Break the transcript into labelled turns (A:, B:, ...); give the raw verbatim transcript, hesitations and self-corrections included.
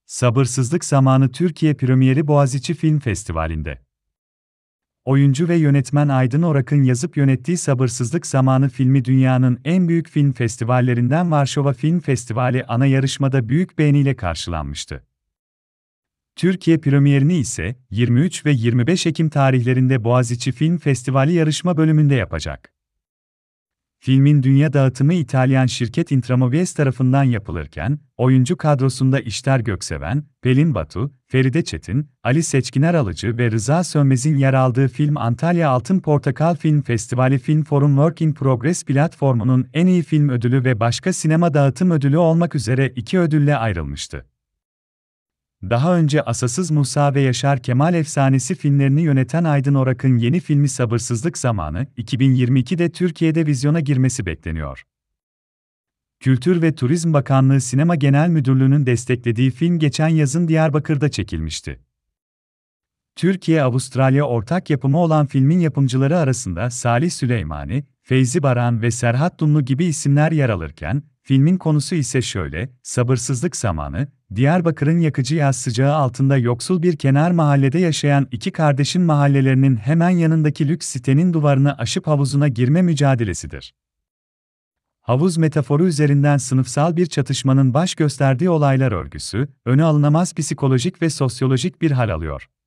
A: Sabırsızlık Zamanı Türkiye premieri Boğaziçi Film Festivali'nde. Oyuncu ve yönetmen Aydın Orak'ın yazıp yönettiği Sabırsızlık Zamanı filmi dünyanın en büyük film festivallerinden Varşova Film Festivali ana yarışmada büyük beğeniyle karşılanmıştı. Türkiye premierini ise yirmi üç ve yirmi beş Ekim tarihlerinde Boğaziçi Film Festivali yarışma bölümünde yapacak. Filmin dünya dağıtımı İtalyan şirket Intramovies tarafından yapılırken, oyuncu kadrosunda İşter Gökseven, Pelin Batu, Feride Çetin, Ali Seçkiner Alıcı ve Rıza Sönmez'in yer aldığı film Antalya Altın Portakal Film Festivali Film Forum Work in Progress platformunun en iyi film ödülü ve başka sinema dağıtım ödülü olmak üzere iki ödülle ayrılmıştı. Daha önce Asasız Musa ve Yaşar Kemal Efsanesi filmlerini yöneten Aydın Orak'ın yeni filmi Sabırsızlık Zamanı, iki bin yirmi ikide Türkiye'de vizyona girmesi bekleniyor. Kültür ve Turizm Bakanlığı Sinema Genel Müdürlüğü'nün desteklediği film geçen yazın Diyarbakır'da çekilmişti. Türkiye-Avustralya ortak yapımı olan filmin yapımcıları arasında Salih Süleymani, Feyzi Baran ve Serhat Dumlu gibi isimler yer alırken, filmin konusu ise şöyle: Sabırsızlık Zamanı, Diyarbakır'ın yakıcı yaz sıcağı altında yoksul bir kenar mahallede yaşayan iki kardeşin mahallelerinin hemen yanındaki lüks sitenin duvarını aşıp havuzuna girme mücadelesidir. Havuz metaforu üzerinden sınıfsal bir çatışmanın baş gösterdiği olaylar örgüsü, öne alınamaz psikolojik ve sosyolojik bir hal alıyor.